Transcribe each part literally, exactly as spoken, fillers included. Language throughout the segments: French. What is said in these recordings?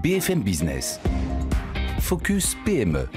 B F M Business. Focus P M E.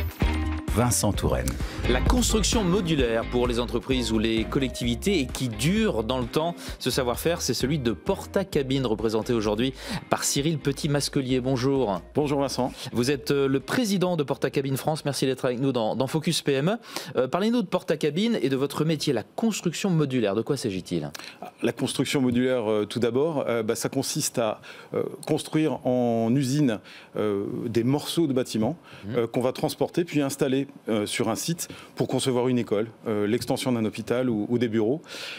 Vincent Touraine. La construction modulaire pour les entreprises ou les collectivités et qui dure dans le temps, ce savoir-faire, c'est celui de Porta Cabine, représenté aujourd'hui par Cyril Petit-Masquelier. Bonjour. Bonjour Vincent. Vous êtes le président de Porta Cabine France. Merci d'être avec nous dans, dans Focus P M E. Euh, Parlez-nous de Porta Cabine et de votre métier, la construction modulaire. De quoi s'agit-il? La construction modulaire, euh, tout d'abord, euh, bah, ça consiste à euh, construire en usine euh, des morceaux de bâtiments mmh. euh, qu'on va transporter puis installer euh, sur un site pour concevoir une école, euh, l'extension d'un hôpital ou, ou des bureaux.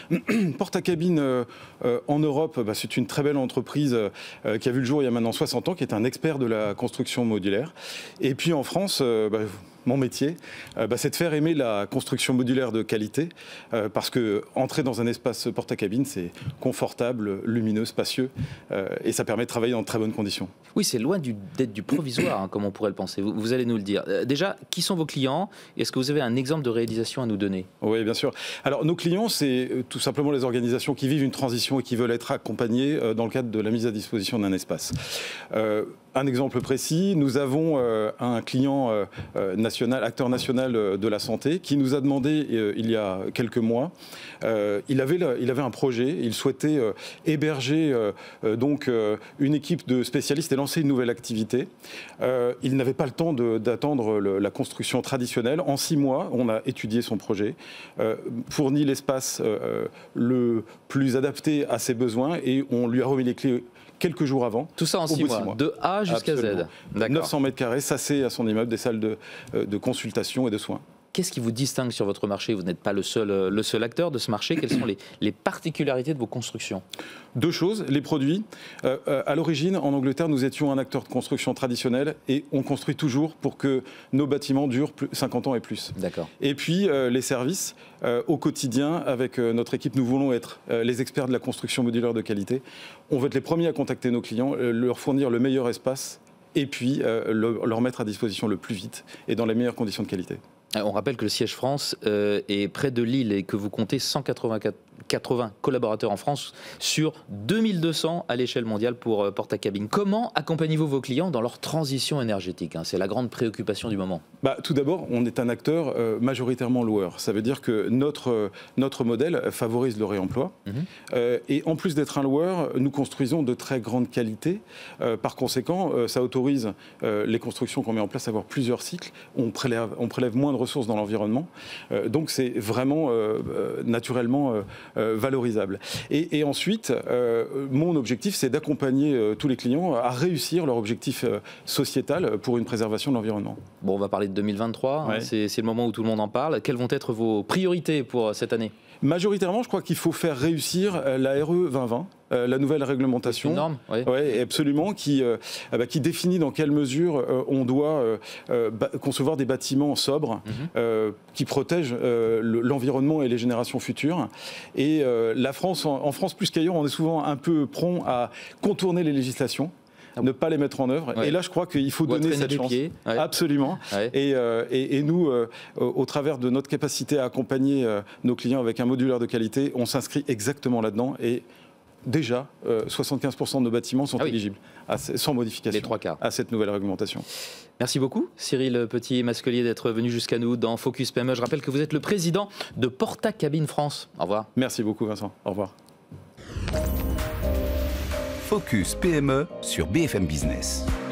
Porta Cabine euh, euh, en Europe, bah, c'est une très belle entreprise euh, qui a vu le jour il y a maintenant soixante ans, qui est un expert de la construction modulaire. Et puis en France, euh, bah, mon métier, euh, bah, c'est de faire aimer la construction modulaire de qualité, euh, parce que entrer dans un espace Porta Cabine, c'est confortable, lumineux, spacieux, euh, et ça permet de travailler dans de très bonnes conditions. Oui, c'est loin d'être du provisoire, hein, comme on pourrait le penser. Vous, vous allez nous le dire. Euh, déjà, qui sont vos clients? Est-ce que vous avez un exemple de réalisation à nous donner? Oui, bien sûr. Alors, nos clients, c'est euh, tout simplement les organisations qui vivent une transition et qui veulent être accompagnées euh, dans le cadre de la mise à disposition d'un espace. Euh, un exemple précis, nous avons euh, un client euh, euh, national, acteur national euh, de la santé, qui nous a demandé euh, il y a quelques mois, euh, il, avait, il avait un projet, il souhaitait euh, héberger euh, euh, donc euh, une équipe de spécialistes et lancer une nouvelle activité. Euh, il n'avait pas le temps d'attendre la construction traditionnelle. En six mois, on a étudié son projet, euh, fourni l'espace euh, le plus adapté à ses besoins et on lui a remis les clés quelques jours avant. Tout ça en six mois, mois, de A jusqu'à Z. neuf cents mètres carrés, ça c'est à son immeuble, des salles de, de consultation et de soins. Qu'est-ce qui vous distingue sur votre marché? Vous n'êtes pas le seul, le seul acteur de ce marché. Quelles sont les, les particularités de vos constructions? Deux choses. Les produits. Euh, euh, à l'origine, en Angleterre, nous étions un acteur de construction traditionnelle et on construit toujours pour que nos bâtiments durent plus, cinquante ans et plus. D'accord. Et puis, euh, les services. Euh, au quotidien, avec euh, notre équipe, nous voulons être euh, les experts de la construction modulaire de qualité. On veut être les premiers à contacter nos clients, euh, leur fournir le meilleur espace et puis euh, le, leur mettre à disposition le plus vite et dans les meilleures conditions de qualité. On rappelle que le siège France euh, est près de Lille et que vous comptez cent quatre-vingts collaborateurs en France sur deux mille deux cents à l'échelle mondiale pour euh, Porta Cabine. Comment accompagnez-vous vos clients dans leur transition énergétique, hein? C'est la grande préoccupation du moment. Bah, tout d'abord, on est un acteur euh, majoritairement loueur. Ça veut dire que notre, euh, notre modèle favorise le réemploi. Mmh. Euh, et en plus d'être un loueur, nous construisons de très grande qualité. Euh, par conséquent, euh, ça autorise euh, les constructions qu'on met en place à avoir plusieurs cycles. On prélève, on prélève moins de ressources dans l'environnement. Euh, donc c'est vraiment euh, euh, naturellement euh, euh, valorisable. Et, et ensuite, euh, mon objectif, c'est d'accompagner euh, tous les clients à réussir leur objectif euh, sociétal pour une préservation de l'environnement. Bon, on va parler de deux mille vingt-trois, ouais. hein, c'est le moment où tout le monde en parle. Quelles vont être vos priorités pour cette année? Majoritairement, je crois qu'il faut faire réussir la R E vingt vingt. Euh, la nouvelle réglementation, une norme, oui. Ouais, absolument, qui, euh, bah, qui définit dans quelle mesure euh, on doit euh, euh, concevoir des bâtiments sobres, mm-hmm. euh, qui protègent euh, l'environnement et les générations futures. Et euh, la France, en, en France plus qu'ailleurs, on est souvent un peu prompt à contourner les législations. Ne pas les mettre en œuvre. Ouais. Et là, je crois qu'il faut Ou donner cette chance. Ouais. Absolument. Ouais. Et, euh, et, et nous, euh, au travers de notre capacité à accompagner euh, nos clients avec un modulaire de qualité, on s'inscrit exactement là-dedans. Et déjà, euh, soixante-quinze pour cent de nos bâtiments sont ah oui. éligibles, à, sans modification, les trois quarts. à cette nouvelle réglementation. Merci beaucoup, Cyril Petit-Masquelier, d'être venu jusqu'à nous dans Focus P M E. Je rappelle que vous êtes le président de Porta Cabine France. Au revoir. Merci beaucoup, Vincent. Au revoir. Focus P M E sur B F M Business.